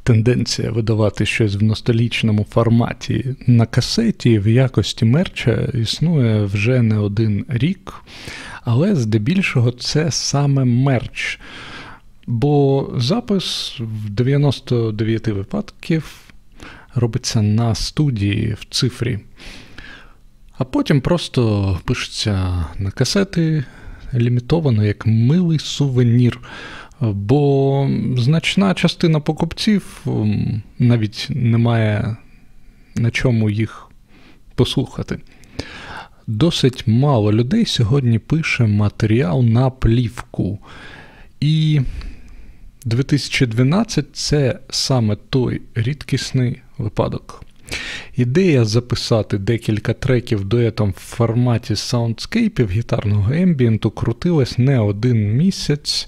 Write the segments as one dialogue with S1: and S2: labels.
S1: тенденція видавати щось в ностальгічному форматі на касеті в якості мерча існує вже не один рік, але здебільшого це саме мерч. Бо запис в 99 випадків робиться на студії в цифрі, а потім просто пишеться на касети лімітовано як милий сувенір. Бо значна частина покупців навіть не має на чому їх послухати. Досить мало людей сьогодні пише матеріал на плівку. І 2012 – це саме той рідкісний випадок. Ідея записати декілька треків дуетом в форматі саундскейпів гітарного ембієнту крутилась не один місяць,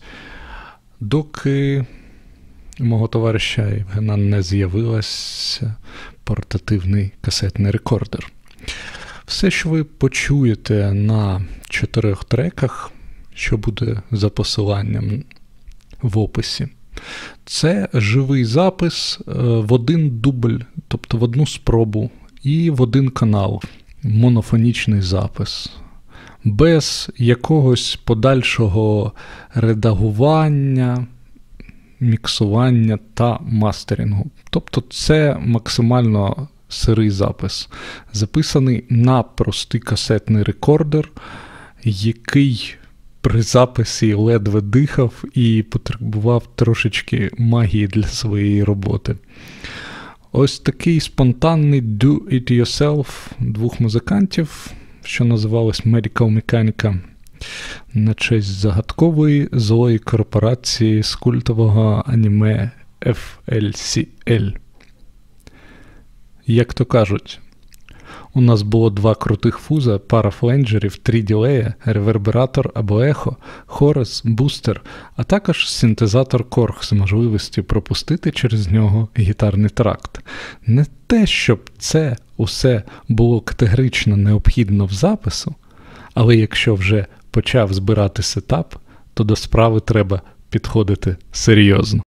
S1: доки у мого товариша Євгена не з'явився портативний касетний рекордер. Все, що ви почуєте на 4 треках, що буде за посиланням в описі, це живий запис в один дубль, тобто в одну спробу і в один канал, монофонічний запис. Без якогось подальшого редагування, міксування та мастерингу. Тобто це максимально сирий запис, записаний на простий касетний рекордер, який при записі ледве дихав і потребував трошечки магії для своєї роботи. Ось такий спонтанний do-it-yourself двох музикантів, що називалось Medical Mechanica, на честь загадкової злої корпорації з культового аніме FLCL. Як то кажуть, у нас було 2 крутих фуза, пара фленджерів, 3 ділея, ревербератор або ехо, хорус, бустер, а також синтезатор Korg з можливістю пропустити через нього гітарний тракт. Не те, щоб це усе було категорично необхідно в запису, але якщо вже почав збирати сетап, то до справи треба підходити серйозно.